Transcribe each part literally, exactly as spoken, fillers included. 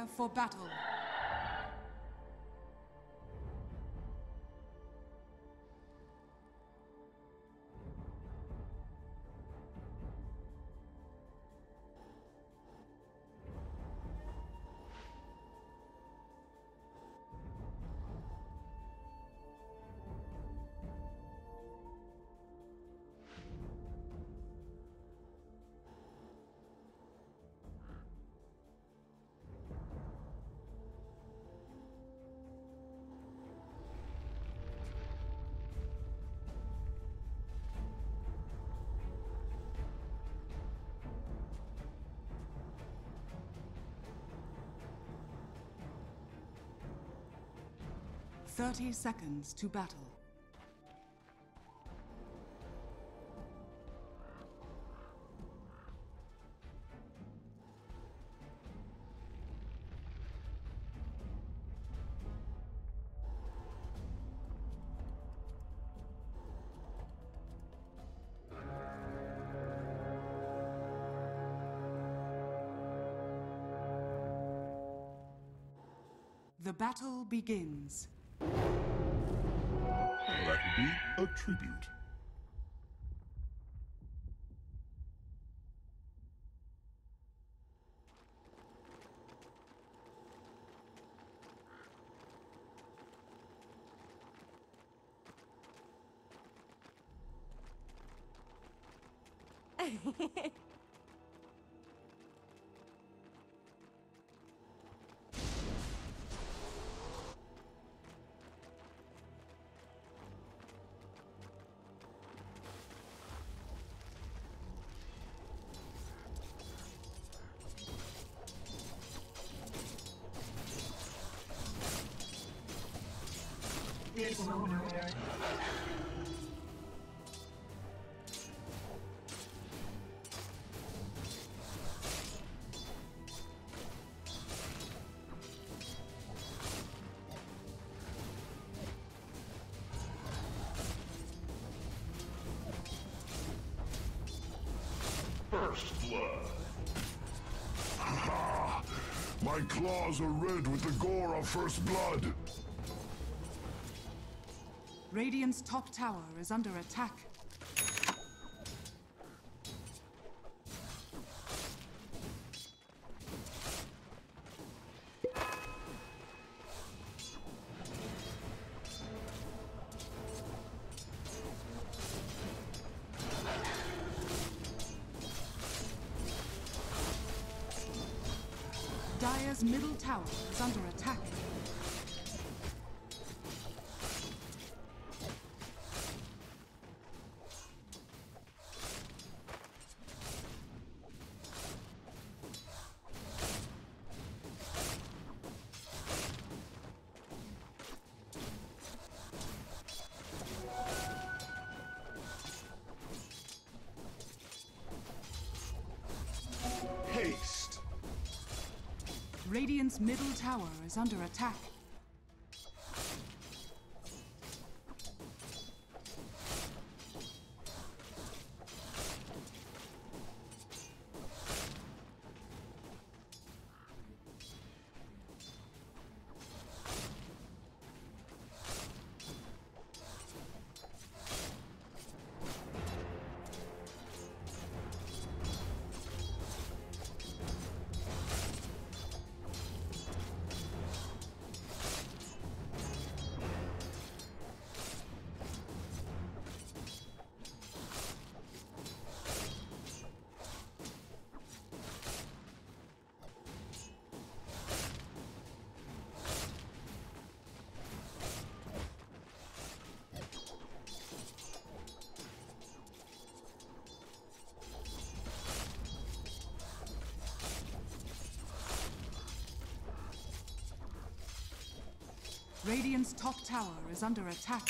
Prepare for battle. Thirty seconds to battle. The battle begins. That would be a tribute. First blood. Ha! My claws are red with the gore of first blood. Radiant's top tower is under attack. Dire's middle tower is under attack. Haste. Radiant's middle tower is under attack. Radiant's top tower is under attack.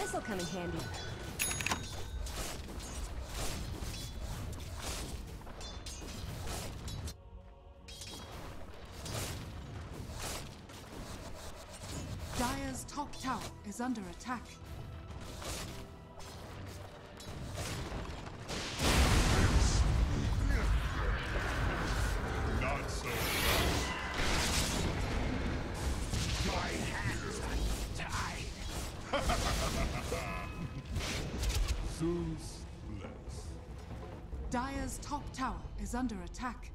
This'll come in handy. Dire's top tower is under attack. Not so fast. My hands are tied. Zeus bless. Dire's top tower is under attack.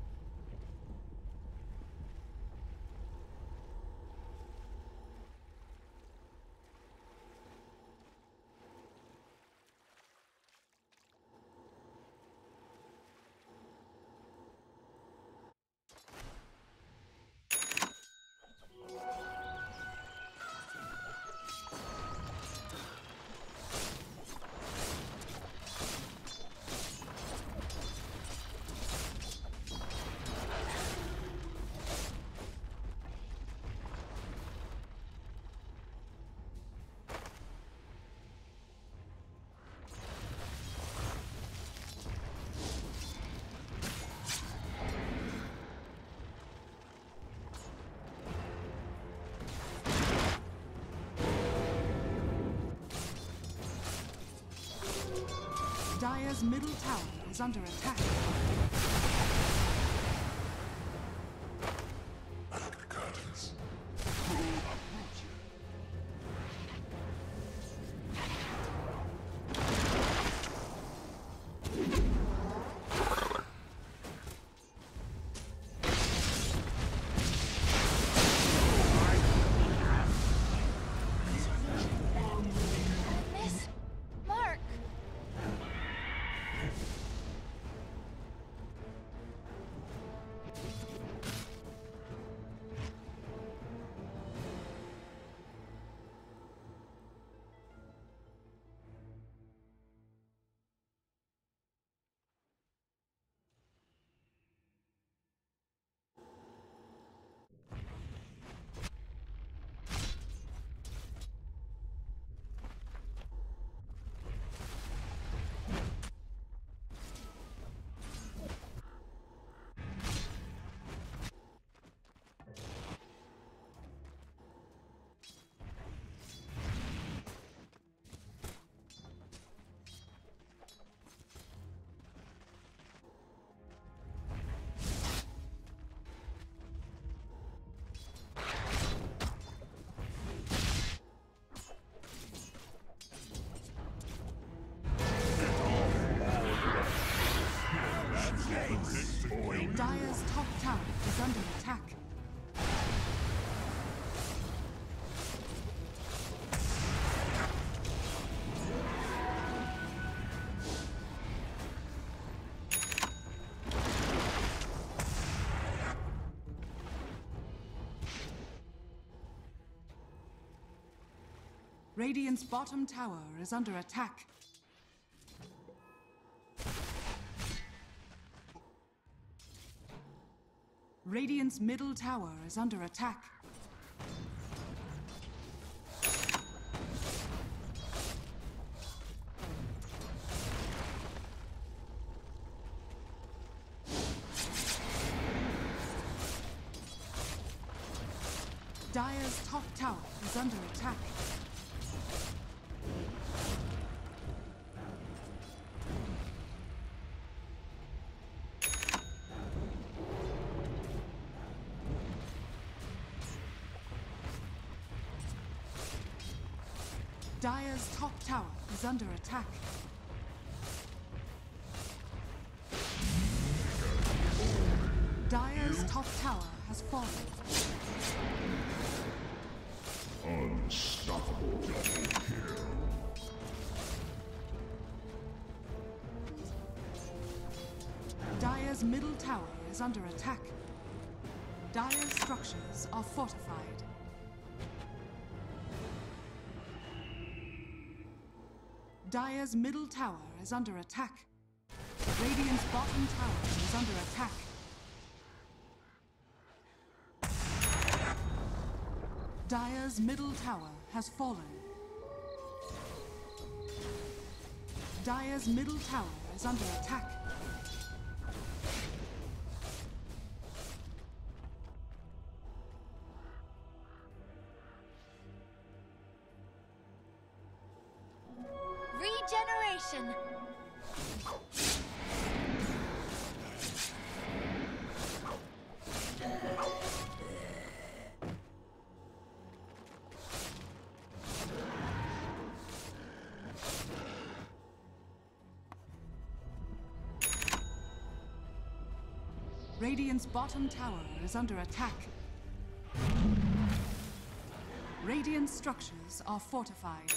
Dire's middle tower is under attack. Back curtains. Who approach you? Miss Mark! Dire's top tower is under attack. Radiant's bottom tower is under attack. Radiant's middle tower is under attack. Dire's top tower is under attack. Dire's top tower is under attack. Dire's top tower has fallen. Unstoppable double kill. Dire's middle tower is under attack. Dire's structures are fortified. Dire's middle tower is under attack. Radiant's bottom tower is under attack. Dire's middle tower has fallen. Dire's middle tower is under attack. Regeneration. Radiant's bottom tower is under attack. Radiant structures are fortified.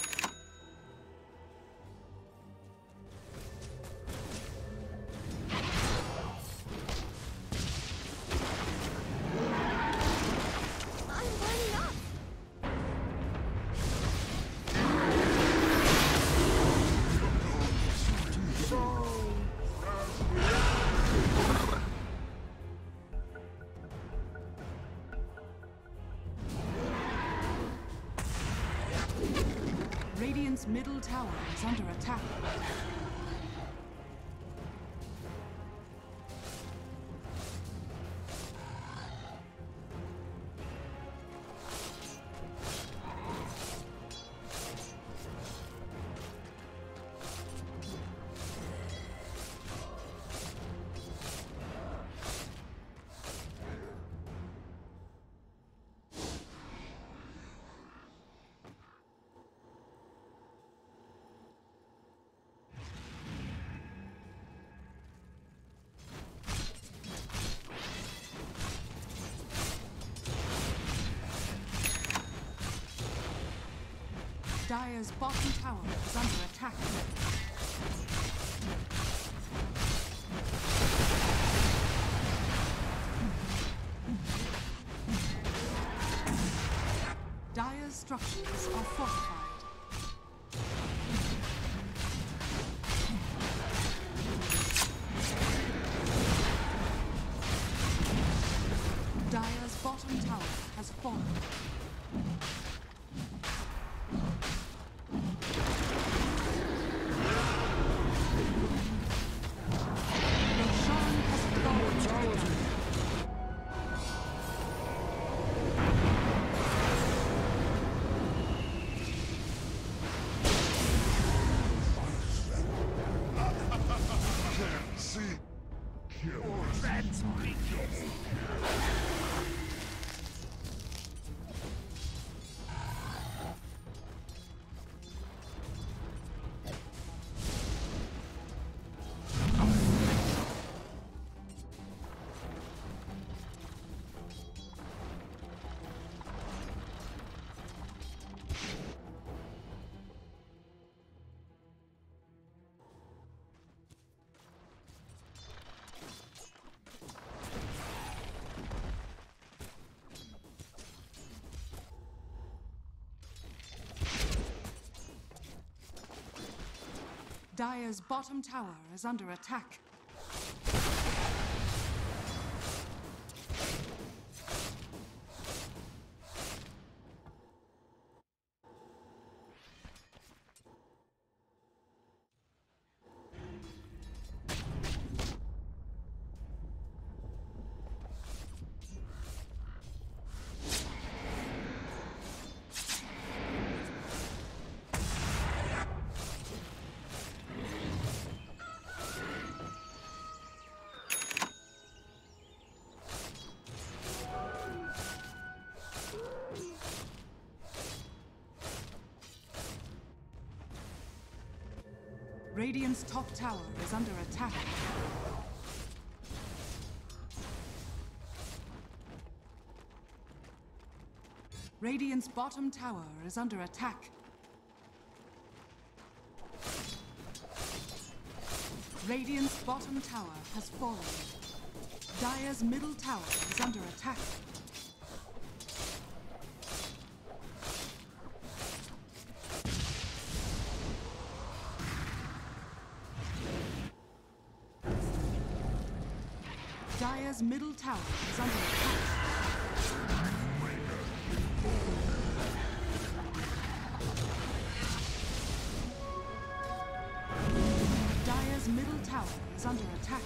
Radiant's middle tower is under attack. Dire's bottom tower is under attack. Dire's structures are fortified. Dire's bottom tower has fallen. Dire's bottom tower is under attack. Radiant's top tower is under attack. Radiant's bottom tower is under attack. Radiant's bottom tower has fallen. Dire's middle tower is under attack. Dire's middle tower is under attack. is under attack.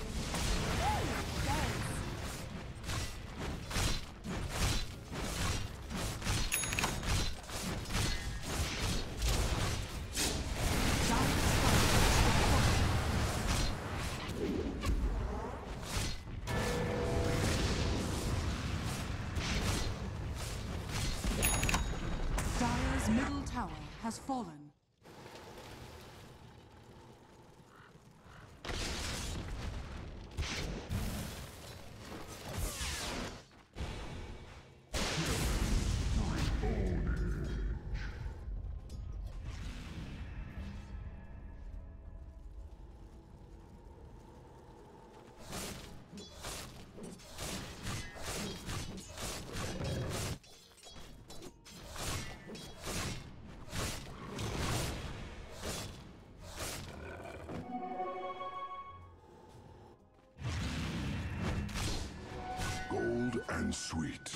Dire's middle tower has fallen. Gold and sweet.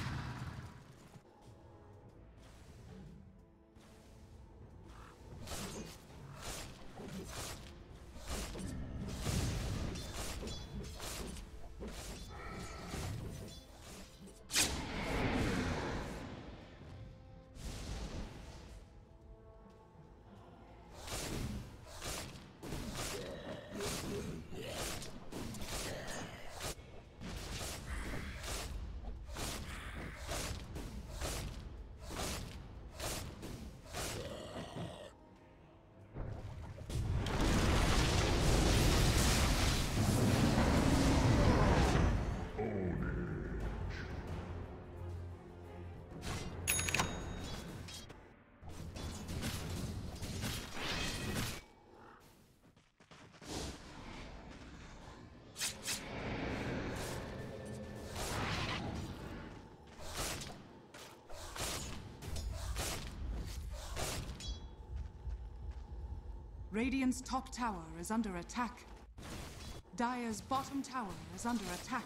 Radiant's top tower is under attack. Dire's bottom tower is under attack.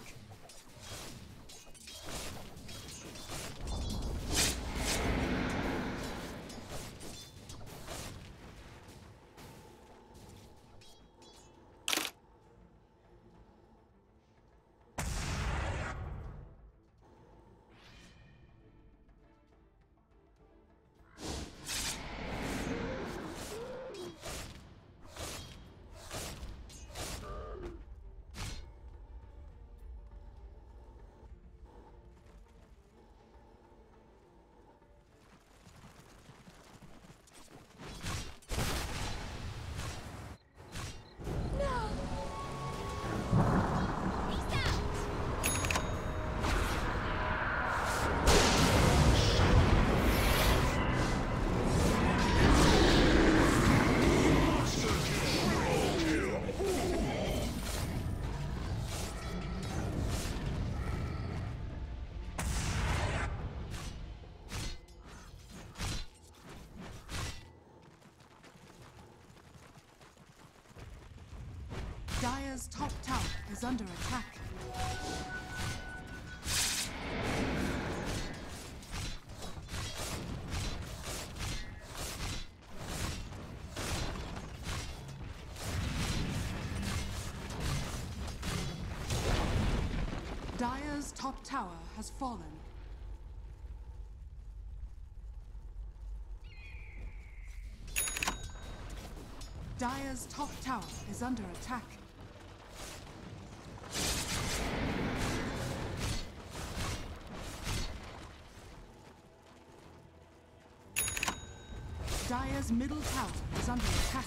Dire's top tower is under attack. Dire's top tower has fallen. Dire's top tower is under attack. Dire's middle tower is under attack.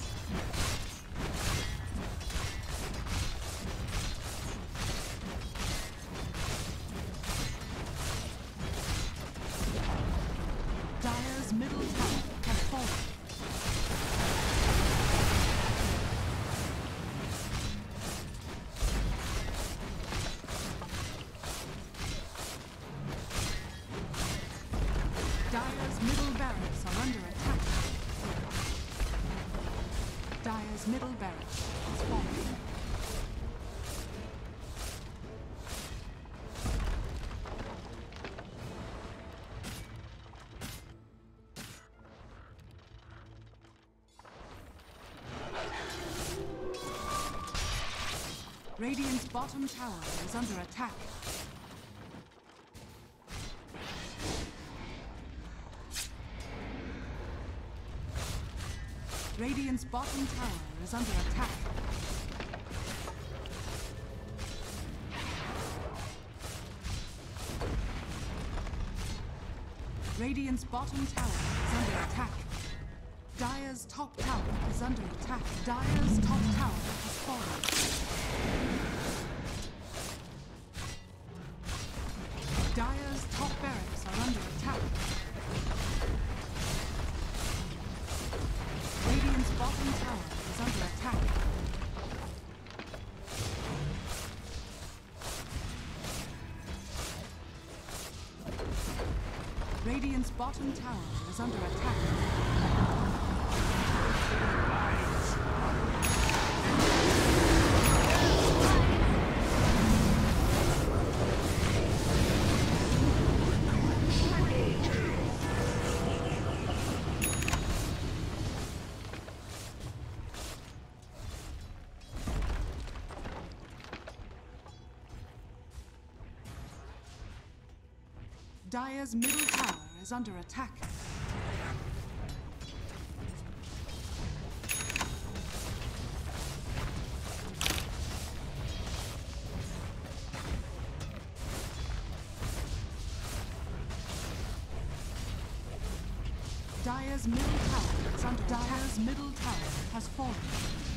Dire's middle tower has fallen. Dire's middle barracks are under attack. Dire's middle barracks is falling. Radiant's bottom tower is under attack. Radiant's bottom tower is under attack. Radiant's bottom tower is under attack. Dire's top tower is under attack. Dire's top tower has fallen. Dire's top barracks are under attack. Radiant's bottom tower is under attack. Radiant's bottom tower is under attack. Dire's middle tower is under attack. Dire's middle tower is under Dire's middle tower has fallen.